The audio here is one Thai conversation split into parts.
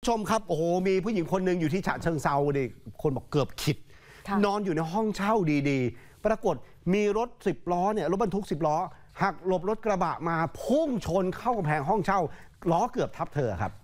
ชมครับโอ้โหมีผู้หญิงคนหนึ่งอยู่ที่ฉะเชิงเทราดิคนบอกเกือบขิดนอนอยู่ในห้องเช่าดีๆปรากฏมีรถ10 ล้อเนี่ยรถบรรทุก10 ล้อหักหลบรถกระบะมาพุ่งชนเข้ากำแพงห้องเช่าล้อเกือบทับเธอครับ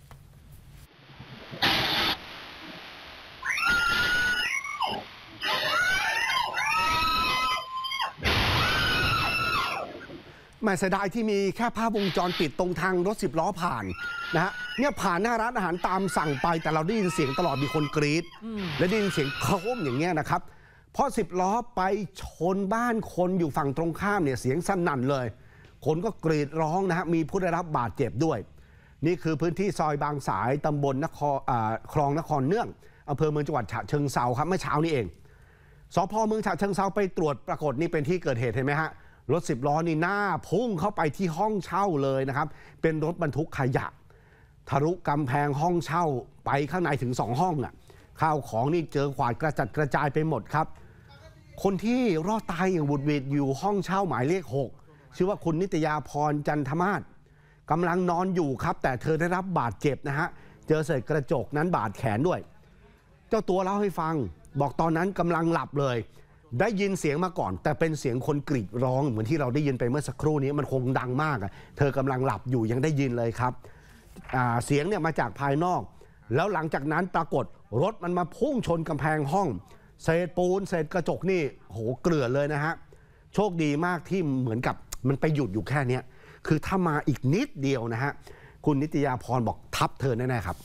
ไม่เสียดายที่มีแค่ภาพวงจรปิดตรงทางรถ10 ล้อผ่านนะฮะเนี่ยผ่านหน้าร้านอาหารตามสั่งไปแต่เราได้ยินเสียงตลอดมีคนกรี๊ดและได้ยินเสียงโครมอย่างเงี้ยนะครับเพราะ10 ล้อไปชนบ้านคนอยู่ฝั่งตรงข้ามเนี่ยเสียงสนั่นเลยคนก็กรีดร้องนะฮะมีผู้ได้รับบาดเจ็บด้วยนี่คือพื้นที่ซอยบางสายตำบลคลองนครเนื่องอำเภอเมืองจังหวัดฉะเชิงเทราครับเมื่อเช้านี้เองสภ.เมืองฉะเชิงเทราไปตรวจปรากฏนี่เป็นที่เกิดเหตุเห็นไหมฮะรถ10 ล้อนี่หน้าพุ่งเข้าไปที่ห้องเช่าเลยนะครับเป็นรถบรรทุกขยะทะลุกำแพงห้องเช่าไปข้างในถึง2 ห้องอ่ะข้าวของนี่เจอขวาดกระจัดกระจายไปหมดครับคนที่รอดตายอย่างบุดหวิดอยู่ห้องเช่าหมายเลข6ชื่อว่าคุณนิตยาพรจันทมาศกำลังนอนอยู่ครับแต่เธอได้รับบาดเจ็บนะฮะเจอเศษกระจกนั้นบาดแขนด้วยเจ้าตัวเล่าให้ฟังบอกตอนนั้นกำลังหลับเลยได้ยินเสียงมาก่อนแต่เป็นเสียงคนกรีดร้องเหมือนที่เราได้ยินไปเมื่อสักครู่นี้มันคงดังมากอ่ะเธอกำลังหลับอยู่ยังได้ยินเลยครับเสียงเนี่ยมาจากภายนอกแล้วหลังจากนั้นปรากฏรถมันมาพุ่งชนกำแพงห้องเศษปูนเศษกระจกนี่โหเกลื่อนเลยนะฮะโชคดีมากที่เหมือนกับมันไปหยุดอยู่แค่นี้คือถ้ามาอีกนิดเดียวนะฮะคุณนิตยาพรบอกทับเธอแน่ๆครับ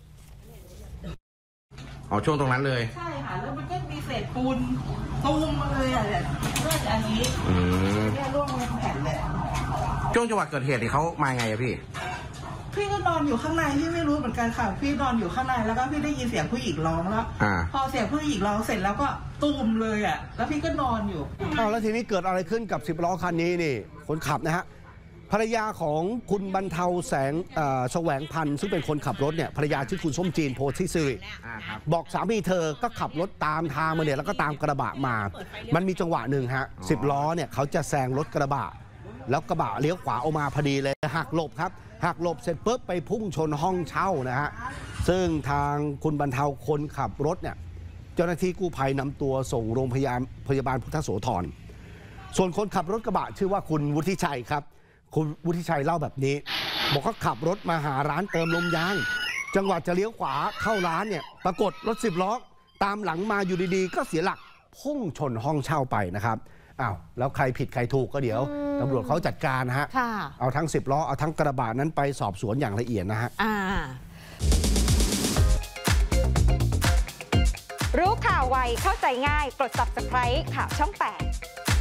อ๋อช่วงตรงนั้นเลยใช่ค่ะแล้วมันก็มีเศษปูนตุ้มมาเลยอ่ะเนี่ยเรื่องอันนี้เนี่ยร่วงเป็นแผ่นเลยช่วงจังหวะเกิดเหตุนี่เขามาไงอะพี่ก็นอนอยู่ข้างในพี่ไม่รู้เหมือนกันค่ะพี่นอนอยู่ข้างในแล้วก็พี่ได้ยินเสียงผู้หญิงร้องแล้วพอเสียงผู้หญิงร้องเสร็จแล้วก็ตุ้มเลยอ่ะแล้วพี่ก็นอนอยู่แล้วทีนี้เกิดอะไรขึ้นกับ10 ล้อคันนี้นี่คนขับนะฮะภรรยาของคุณบรรเทาแสวงพันธ์ซึ่งเป็นคนขับรถเนี่ยภรรยาชื่อคุณส้มจีนโพธิสิริบอกสามีเธอก็ขับรถตามทางมาเนี่ยแล้วก็ตามกระบะมามันมีจังหวะหนึ่งฮะ10 ล้อเนี่ยเขาจะแซงรถกระบะแล้วกระบะเลี้ยวขวาออกมาพอดีเลยหักหลบครับหักหลบเสร็จปุ๊บไปพุ่งชนห้องเช่านะฮะซึ่งทางคุณบรรเทาคนขับรถเนี่ยเจ้าหน้าที่กู้ภัยนำตัวส่งโรงพยาบาลพุทธโสธรส่วนคนขับรถกระบะชื่อว่าคุณวุฒิชัยครับคุณวุฒิชัยเล่าแบบนี้บอกเขาขับรถมาหาร้านเติมลมยางจังหวะจะเลี้ยวขวาเข้าร้านเนี่ยปรากฏรถ10 ล้อตามหลังมาอยู่ดีๆก็เสียหลักพุ่งชนห้องเช่าไปนะครับอ้าวแล้วใครผิดใครถูกก็เดี๋ยวตำรวจเขาจัดการนะฮะเอาทั้ง10 ล้อเอาทั้งกระบะนั้นไปสอบสวนอย่างละเอียดนะฮะรู้ข่าวไวเข้าใจง่ายกด Subscribe ข่าวช่อง 8